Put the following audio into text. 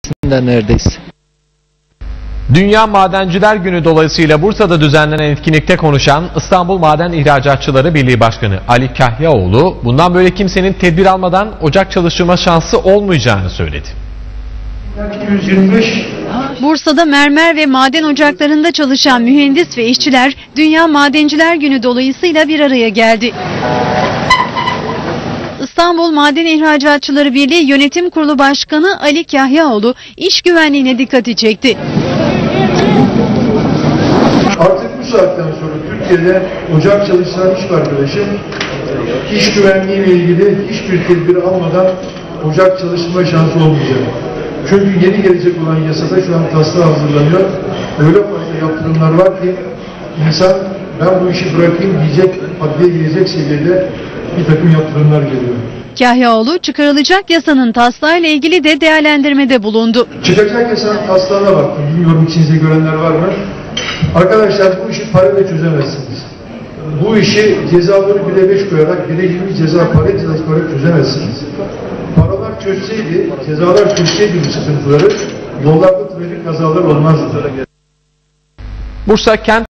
seviyesinde neredeyse. Dünya Madenciler Günü dolayısıyla Bursa'da düzenlenen etkinlikte konuşan İstanbul Maden İhracatçıları Birliği Başkanı Ali Kahyaoğlu, bundan böyle kimsenin tedbir almadan ocak çalıştırma şansı olmayacağını söyledi. 125 Bursa'da mermer ve maden ocaklarında çalışan mühendis ve işçiler Dünya Madenciler Günü dolayısıyla bir araya geldi. İstanbul Maden İhracatçıları Birliği Yönetim Kurulu Başkanı Ali Kahyaoğlu iş güvenliğine dikkati çekti. Artık bu saatten sonra Türkiye'de ocak çalışan hiçbir arkadaşım iş güvenliği ile ilgili hiçbir tedbir almadan ocak çalışma şansı olmayacak. Çünkü yeni gelecek olan yasada şu an taslağı hazırlanıyor. Öyle fazla yaptırımlar var ki insan ben bu işi bırakayım diyecek, adliye gelecek seviyede bir takım yaptırımlar geliyor. Kahyaoğlu çıkarılacak yasanın taslağıyla ilgili de değerlendirmede bulundu. Çıkacak yasanın taslağına baktım. Bilmiyorum içinizde görenler var mı? Arkadaşlar bu işi parayla çözemezsiniz. Bu işi cezaları 1'e 5 koyarak 1'e 20 ceza para cezası koyarak çözemezsiniz. Paralar çözseydi, cezalar çözseydi bu sıkıntıları, yollarda trafik kazaları olmazdı. Bursa Kent